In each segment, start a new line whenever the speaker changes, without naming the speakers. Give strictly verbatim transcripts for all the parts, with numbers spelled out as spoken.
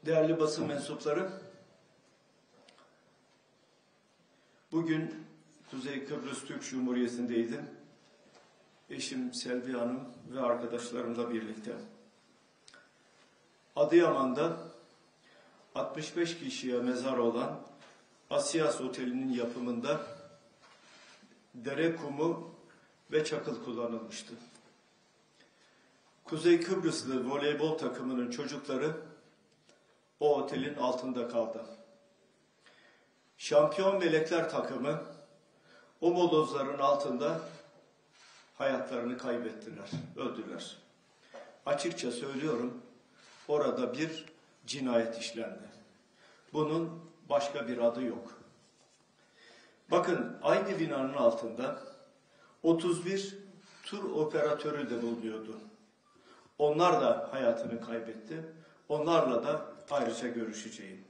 Değerli basın mensupları, bugün Kuzey Kıbrıs Türk Cumhuriyeti'ndeydim. Eşim Selvi Hanım ve arkadaşlarımla birlikte. Adıyaman'da altmış beş kişiye mezar olan Asyas Oteli'nin yapımında dere kumu ve çakıl kullanılmıştı. Kuzey Kıbrıslı voleybol takımının çocukları o otelin altında kaldı. Şampiyon Melekler takımı o molozların altında hayatlarını kaybettiler, öldüler. Açıkça söylüyorum, orada bir cinayet işlendi. Bunun başka bir adı yok. Bakın, aynı binanın altında otuz bir tur operatörü de bulunuyordu. Onlar da hayatını kaybetti. Onlarla da ayrıca görüşeceğim.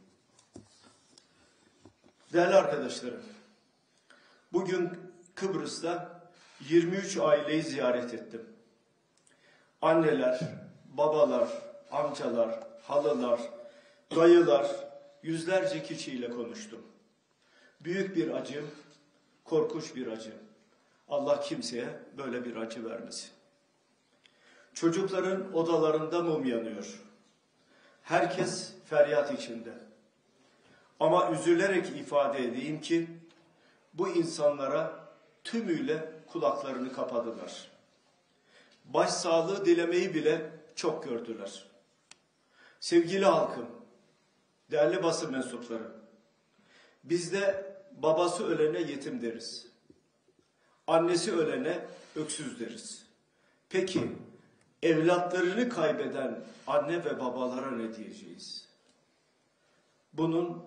Değerli arkadaşlarım, bugün Kıbrıs'ta yirmi üç aileyi ziyaret ettim. Anneler, babalar, amcalar, halılar, dayılar, yüzlerce kişiyle konuştum. Büyük bir acı, korkunç bir acı. Allah kimseye böyle bir acı vermesin. Çocukların odalarında mum yanıyor. Herkes feryat içinde. Ama üzülerek ifade edeyim ki bu insanlara tümüyle kulaklarını kapadılar. Başsağlığı dilemeyi bile çok gördüler. Sevgili halkım, değerli basın mensupları, bizde babası ölene yetim deriz. Annesi ölene öksüz deriz. Peki, evlatlarını kaybeden anne ve babalara ne diyeceğiz? Bunun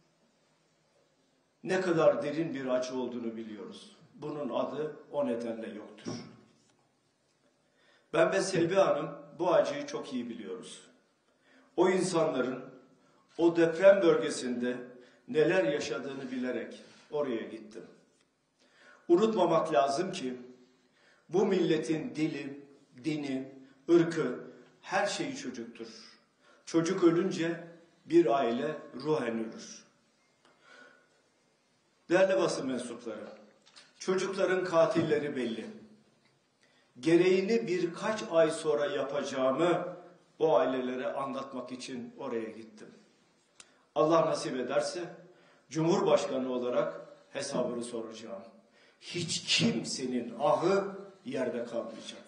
ne kadar derin bir acı olduğunu biliyoruz. Bunun adı o nedenle yoktur. Ben ve Selvi Hanım bu acıyı çok iyi biliyoruz. O insanların o deprem bölgesinde neler yaşadığını bilerek oraya gittim. Unutmamak lazım ki bu milletin dili, dini, ırkı, her şeyi çocuktur. Çocuk ölünce bir aile ruhen ölür. Değerli basın mensupları, çocukların katilleri belli. Gereğini birkaç ay sonra yapacağımı o ailelere anlatmak için oraya gittim. Allah nasip ederse Cumhurbaşkanı olarak hesabını soracağım. Hiç kimsenin ahı yerde kalmayacak.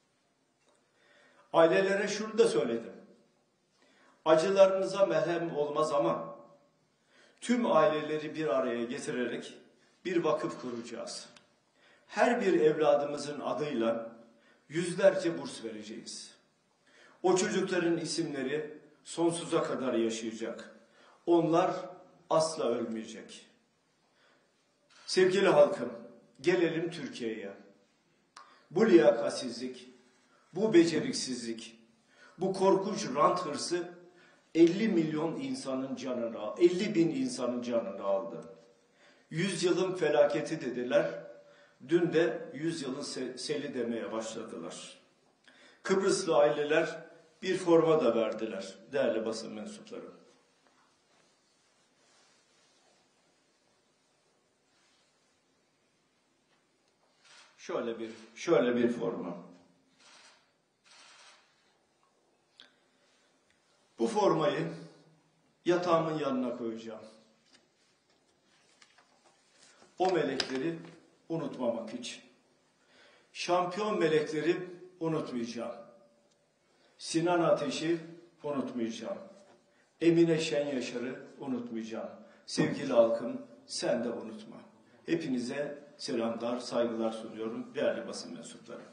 Ailelere şunu da söyledim. Acılarınıza merhem olmaz ama tüm aileleri bir araya getirerek bir vakıf kuracağız. Her bir evladımızın adıyla yüzlerce burs vereceğiz. O çocukların isimleri sonsuza kadar yaşayacak. Onlar asla ölmeyecek. Sevgili halkım, gelelim Türkiye'ye. Bu liyakatsizlik, bu beceriksizlik, bu korkunç rant hırsı elli milyon insanın canını, elli bin insanın canını aldı. Yüzyılın felaketi dediler, dün de yüzyılın seli demeye başladılar. Kıbrıslı aileler bir forma da verdiler, değerli basın mensupları. Şöyle bir, şöyle bir forma. Bu formayı yatağımın yanına koyacağım. O melekleri unutmamak için. Şampiyon melekleri unutmayacağım. Sinan Ateş'i unutmayacağım. Emine Şenyaşar'ı unutmayacağım. Sevgili halkım, sen de unutma. Hepinize selamlar, saygılar sunuyorum değerli basın mensupları.